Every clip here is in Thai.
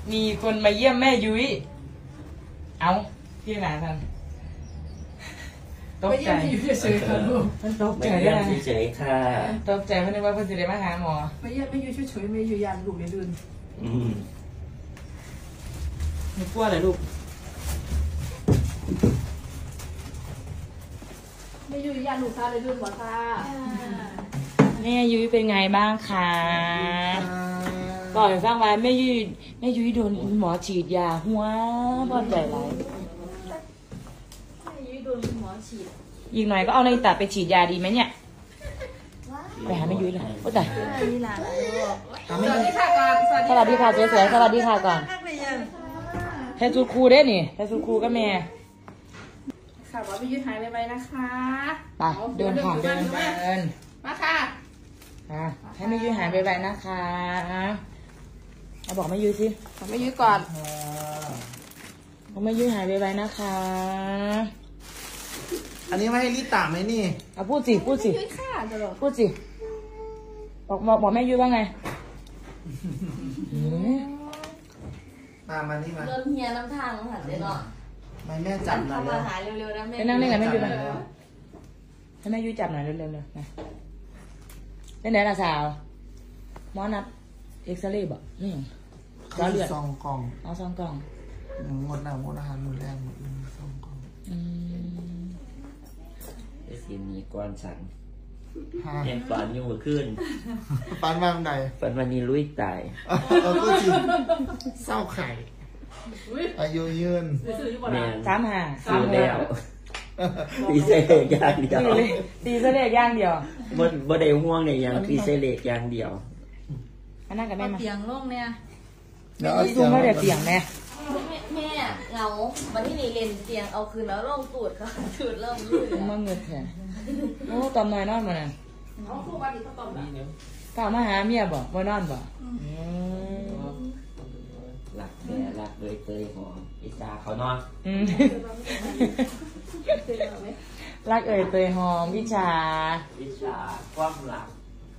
มีคนมาเยี่ยมแม่ยุ้ยเอาพี่หนาทันตกใจเฉยๆค่ะลูกมันตกใจไม่เยี่ยมเฉยๆค่ะตกใจเพราะนึกว่าเพิ่นจะได้มาหาหมอไม่เยี่ยมไม่อยู่เฉยๆไม่อยู่ยานลูกเลยเดินหนูกลัวเหรอลูกไม่อยู่ยานลูกค่ะเลยเดินหัวค่ะแม่ยุ้ยเป็นไงบ้างคะบอกให้ฟังว่าแม่ยุ้ยโดนหมอฉีดยาหัวปวดใจไรแม่ยุ้ยโดนหมอฉีดอีกหน่อยก็เอาในตัดไปฉีดยาดีไหมเนี่ยไปหาแม่ยุ้ยเลยโอ้ตายสวัสดีค่ะก่อนสวัสดีค่ะสวยๆสวัสดีค่ะก่อนแทนสูตรครูได้นี่แทนสูตรครูก็แม่ค่ะว่าไม่ยุ้ยหายไปนะคะไปเดินผ่านเดินมาค่ะให้แม่ยุ้ยหายไปนะคะเอาบอกแม่ยุ้ยสิบอกแม่ยุ้ยก่อนบอกแม่ยุ้ยหายไปนะคะอันนี้ไม่ให้ลิตาไหมนี่เอาพูดสิพูดสิบอกแม่ยุ้ยว่าไงมานี่มาเริ่มเฮียน้ำทางแล้วหันเลยเนาะไม่แม่จับหน่อยเลยหาเร็วๆนะแม่ไปนั่งเล่นกับแม่ยุ้ยไปให้แม่ยุ้ยจับหน่อยเร็วๆเลยนะเป็นไหนล่ะสาวหมอนัดเอ็กซเรย์บ่นี่ก็เลือดซองกล่องเอาซองกล่องหมดอาหารหมดแรงหมดซองกล่องไอ้สิ่งนี้ก้อนฉันเห็นฝันอยู่ขึ้นฝันว่าไหนฝันวันนี้ลุยตายก็จริงเศร้าไข่อายุยืน 35 ซื้อแล้วตีเสลกอย่างเดียวตีเสลกอย่างเดียวบ่ได้ห่วงในอย่างตีเสลกอย่างเดียวอันนั้นกับแม่มาเตียงโล่งเนี่ยซูมไม่ได้เตียงแม่แม่เงาวันที่นี่เรียนเตียงเอาคืนแล้วลงตูดค่ะตูดเริ่มลื่นมาเงือกแทนโอ้ตอมน้อยนอนมาน่ะเขาคู่วันนี้เขาตอมนี่กล่าวมาหาเมียบ่บ่นอนบ่หลักแม่หลักเลยเตยหอมอิจาเขานอนรักเอ่ยเตยหอมวิชาความหลัก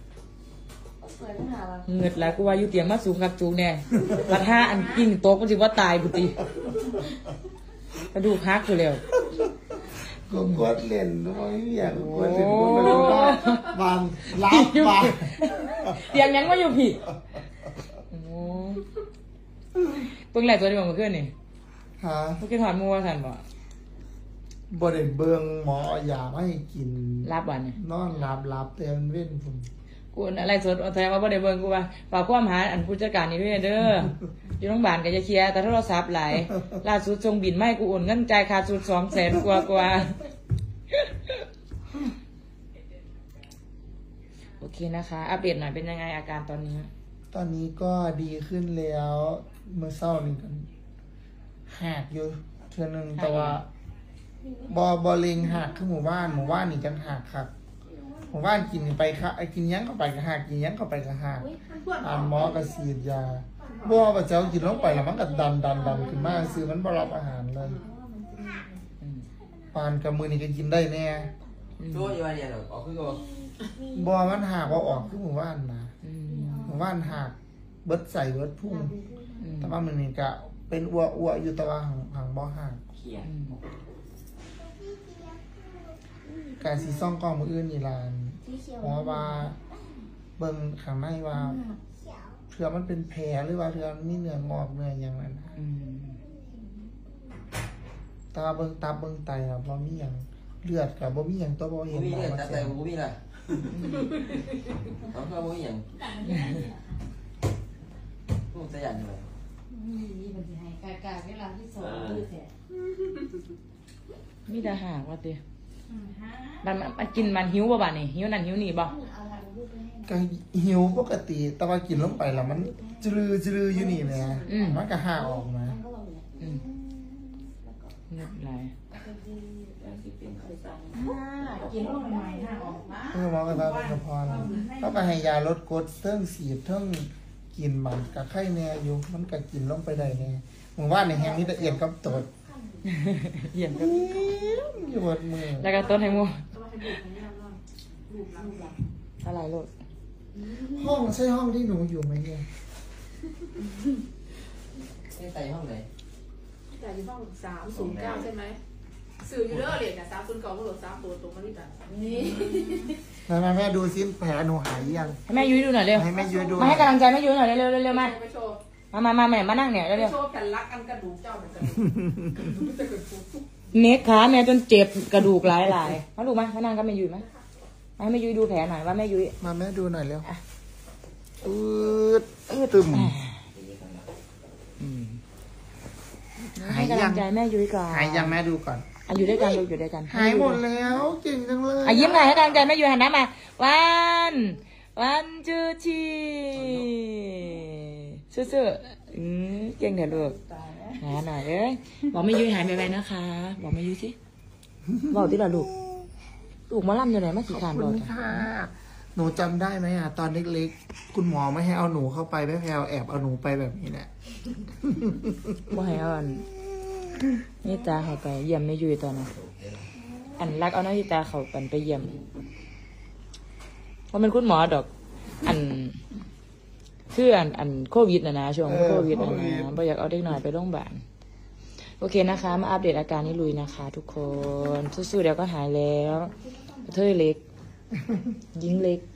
เงิดแล้วกูว่าอยู่เตียงมาสูงกับจูงแน่ปัดห้าอันกิ่งโต๊ะก็สิว่าตายกูตีกระดูกฮักคือเร็วก็กดเล่นน้อยอยากกดเล่นก็บานล้างบานเตียงยังว่าอยู่ผิดเพิ่งแหละตัวนี้มาขึ้นนี่เมื่อกี้ถอดมัวสันบ่บ่ได้เบิ่งหมอยาไม่กินรับวันนี่นอนรับแต่มันเว้นผมกูอะไรสดแสดงว่าบ่ได้เบิ่งกูว่าฝากความหาอันผู้จัดการนี่ด้วยเด้ออยู่โรงพยาบาลก็จะเคลียร์แต่โทรศัพท์หลายล่าสุดส่งบินมาให้กูโอนเงินจ่ายค่าสุด200,000กว่าโอเคนะคะอัปเดตหน่อยเป็นยังไงอาการตอนนี้ก็ดีขึ้นแล้วเมื่อเช้านี้กันหักอยู่เทื่อนึงแต่ว่าบ่เล็งหักคือหมู่บ้านนี่จังหักครับหมู่บ้านกินไปค่ะกินยังก็ไปก็หักกินยังก็ไปก็หักหมอก็ฉีดยาบ่ว่าเจ้ากินลงไปแล้วมันก็ดันขึ้นมาซื้อมันบ่รับอาหารเลยปานกับมื้อนี้ก็กินได้แน่โตอยู่ว่าเนี่ยออกคือก็บ่มันหักว่าออกคือหมู่บ้านนะหมู่บ้านหักเบิดใส่เบิดพุ่งแต่ว่ามื้อนี้ก็เป็นอ้วอยู่แต่ว่าหางบ่หักเขียนการสีซ่องกล้องมืออื่นนี่ล่ะเพราะว่าเบิ่งข้างในว่าเผื่อมันเป็นแผลหรือว่าเผื่อมีเนื้องอกเนื้ออย่างนั้นตาเบิ่งตับเบิ่งไตครับบ่มีหยังเลือดก็บ่มีหยังตัวบ่เห็นบ่มีเลือดตับไตบ่มีล่ะเขาก็บ่มีหยังลูกจะยันอยู่นี่มันสิให้กากๆเวลาที่2มื้อแท้มีแต่หากว่าติมันกินมันหิวบ่บ่นี่หิวนั่นหิวนี่บ่ก็หิวปกติแต่ว่ากินลงไปแล้วมันจืออยู่นี่แหละมันก็หาออกมาเลือดไหลกินลงใหม่หาออกมาหมอก็ว่าเป็นกระเพาะแล้วก็ให้ยาลดกรดเทิงสีดเทิงกินมันก็ไข้แน่อยู่มันก็กินลงไปได้แน่หมู่บ้านนี่แฮงนี่ละเอียดกับตดเยี่ยมก็อยู่บนมือแล้วก็ต้นให้มูอะไรลูกห้องใช่ห้องที่หนูอยู่ไหมเนี่ยที่ใส่ห้องไหนแต่อยู่ห้อง309ใช่ไหมสื่ออยู่เด้อเลยนะ309ก็โหลด3ตัวตรงมาที่แต่นี่แม่ดูซิแผลหนูหายยังให้แม่ยุ้ยดูหน่อยเร็วให้แม่ยุ้ยดูมาให้กำลังใจแม่ยุ้ยหน่อยเร็วเร็วมาไปโชว์มาแม่มานั่งเนี่ยเร็วโชว์แผ่นรักอันกระดูกเจ้าเหมือนกันจะเกิดฟูเน็กขาแม่จนเจ็บกระดูกหลายมาดูมานั่งก็แม่ยุ้ยมาให้แม่ยุ้ยดูแผลหน่อยว่าแม่ยุ้ยมาแม่ดูหน่อยเร็วตึมให้กำลังใจแม่ยุ้ยก่อนหายยังแม่ดูก่อนอยู่ด้วยกันอยู่ด้วยกันหายหมดแล้วเก่งจังเลยยิ้มหน่อยให้กำลังใจแม่ยุ้ยหันหน้ามาวันจูชีสู้ๆเก่งเถอะลูกหาหน่อยบอกแม่ยุ้ยหายไปนะคะบอกแม่ยุ้ยสิบอกที่ละลูกมาล่ำอยู่ไหนมาขี่ขขาอบนคุบอกณค่ะหนูจำได้ไหมตอนเล็กๆคุณหมอไม่ให้เอาหนูเข้าไปแม่แพลวแอบเอาหนูไปแบบนี้แหละบ่ให้เอานี่ตาเขาไปเยี่ยมแม่ยุ้ยตอนนั้นอันรักเอาหน้าที่ตาเขาไปเยี่ยมเพราะมันคุณหมอดอกคืออันโควิดนะช่วงโควิดนะบ่อยากเอาเด็กหน่อยไปโรงพยาบาลโอเคนะคะมาอัปเดตอาการนี้ลุยนะคะ ทุกคนสู้ๆเดี๋ยวก็หายแล้วเธอเล็กยิงเล็ก